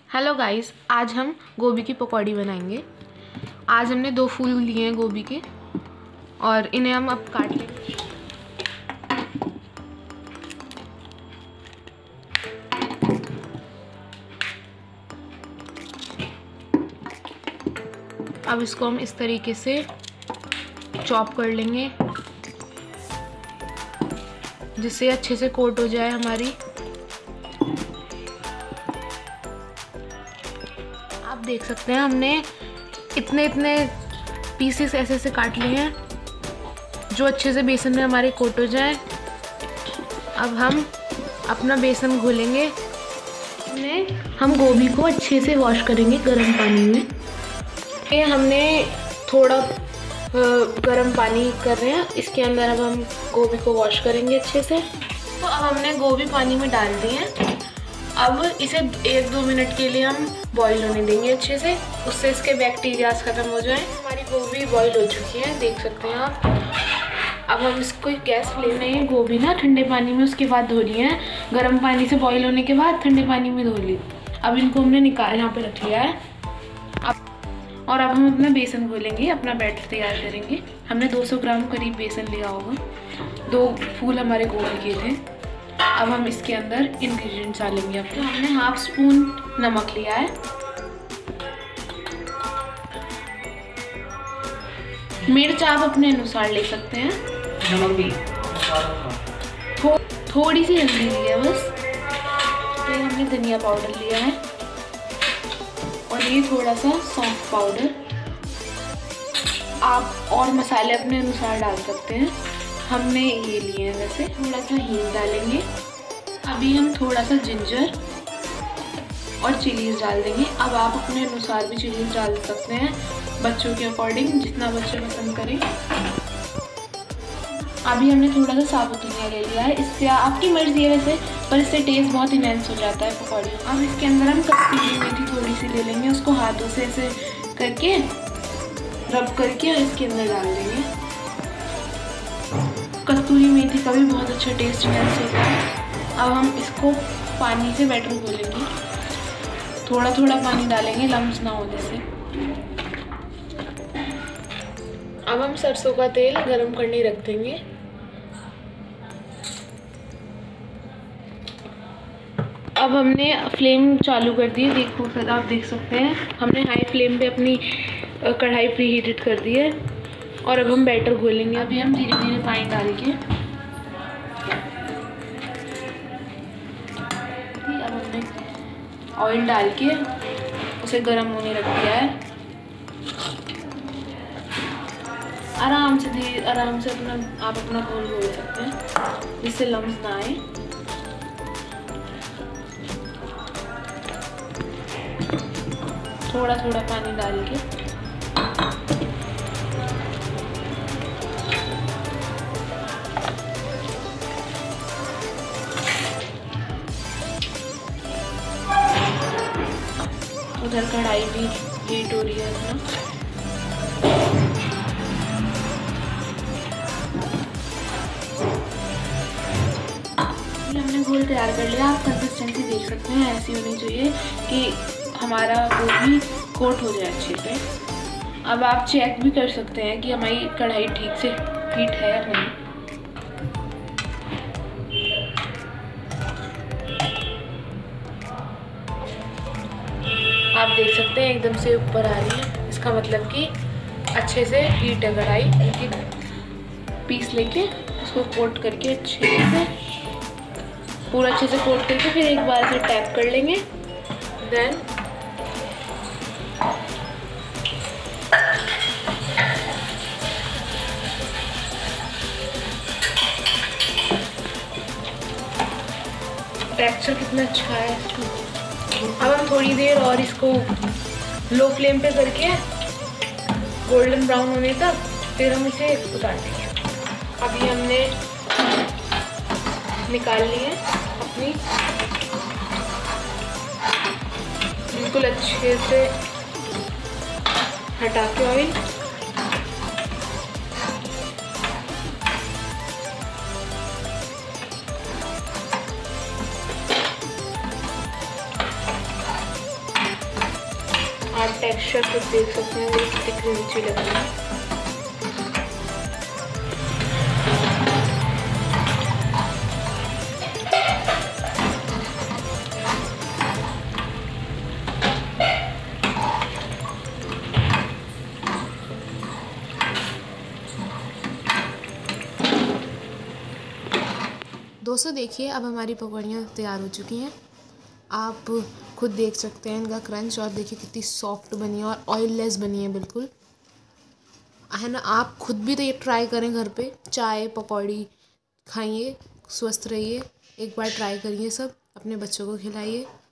Hello guys, आज हम गोभी की पकौड़ी बनाएंगे। आज हमने 2 फूल लिए हैं गोभी के और इन्हें हम अब काट लेंगे। अब इसको हम इस तरीके से चॉप कर लेंगे जिससे अच्छे से कोट हो जाए हमारी। आप देख सकते हैं हमने इतने पीसेस ऐसे काट लिए हैं जो अच्छे से बेसन में हमारे कोट हो जाए। अब हम अपना बेसन घोलेंगे। हम गोभी को अच्छे से वॉश करेंगे गर्म पानी में। ये हमने थोड़ा गर्म पानी कर रहे हैं, इसके अंदर अब हम गोभी को वॉश करेंगे अच्छे से। तो अब हमने गोभी पानी में डाल दी है। अब इसे 1-2 मिनट के लिए हम बॉईल होने देंगे अच्छे से, उससे इसके बैक्टीरियाज ख़त्म हो जाएं। हमारी गोभी बॉईल हो चुकी है, देख सकते हैं आप। अब हम इसको गैस फ्लेम में गोभी ना ठंडे पानी में उसके बाद धो ली है। गर्म पानी से बॉईल होने के बाद ठंडे पानी में धो ली। अब इनको हमने निकाल यहाँ पे रख लिया है। अब हम अपना बेसन घोलेंगे, अपना बैटर तैयार करेंगे। हमने 200 ग्राम करीब बेसन लिया होगा। 2 फूल हमारे गोभी के थे। अब हम इसके अंदर इंग्रेडिएंट्स डालेंगे। अब तो हमने 1/2 स्पून नमक लिया है। मिर्च आप अपने अनुसार ले सकते हैं। नमक भी थोड़ी सी हल्दी ली है बस। ये हमने धनिया पाउडर लिया है और ये थोड़ा सा सौंफ पाउडर। आप और मसाले अपने अनुसार डाल सकते हैं। हमने ये लिए हैं वैसे। थोड़ा सा हींग डालेंगे। अभी हम थोड़ा सा जिंजर और चिलीज डाल देंगे। अब आप अपने अनुसार भी चिलीज डाल सकते हैं, बच्चों के अकॉर्डिंग, जितना बच्चे पसंद करें। अभी हमने थोड़ा सा साबुत धनिया ले लिया है। इससे आपकी मर्जी है वैसे, पर इससे टेस्ट बहुत इनहेंस हो जाता है पकौड़ी। अब इसके अंदर हम कस्तूरी मेथी थोड़ी सी ले लेंगे, उसको हाथों से ऐसे करके रब करके इसके अंदर डाल देंगे। कस्तूरी मेथी का भी बहुत अच्छा टेस्ट इनहेंस होता है। अब हम इसको पानी से बैटर घोलेंगे। थोड़ा थोड़ा पानी डालेंगे, लम्स ना हो जैसे। अब हम सरसों का तेल गरम करने रख देंगे। अब हमने फ्लेम चालू कर दी है, देखो सर, आप देख सकते हैं हमने हाई फ्लेम पे अपनी कढ़ाई प्री हीटेड कर दी है। और अब हम बैटर घोलेंगे। अभी हम धीरे धीरे पानी डाल के अब हमने ऑयल डाल के उसे गर्म होने रख दिया है। आराम से आप अपना घोल घोल सकते हैं जिससे लम्स ना आए। थोड़ा थोड़ा पानी डाल के उधर कढ़ाई भी हीट हो रही है अपना। हमने घोल तैयार कर लिया। आप कंसिस्टेंसी देख सकते हैं, ऐसी होनी चाहिए कि हमारा गोभी कोट हो जाए अच्छे से। अब आप चेक भी कर सकते हैं कि हमारी कढ़ाई ठीक से हीट है या नहीं। आप देख सकते हैं एकदम से ऊपर आ रही है, इसका मतलब कि अच्छे से हीट है कढ़ाई। एक पीस लेके उसको कोट करके अच्छे से पूरा अच्छे से कोट करके फिर एक बार से टैप कर लेंगे। देन टेक्सचर कितना अच्छा है। अब हम थोड़ी देर और इसको लो फ्लेम पे करके गोल्डन ब्राउन होने तक फिर हम इसे उतार देंगे। अभी हमने निकाल ली है अपनी, बिल्कुल अच्छे से हटा के ऑयल। आप टेक्सचर खुद देख सकते हैं, ये कितनी क्रंची लग रही है। दोस्तों देखिए, अब हमारी पकौड़ियाँ तैयार हो चुकी हैं। आप खुद देख सकते हैं इनका क्रंच, और देखिए कितनी सॉफ्ट बनी है और ऑयललेस बनी है बिल्कुल, है ना। आप खुद भी तो ये ट्राई करें घर पे, चाय पकौड़ी खाइए, स्वस्थ रहिए। एक बार ट्राई करिए, सब अपने बच्चों को खिलाइए।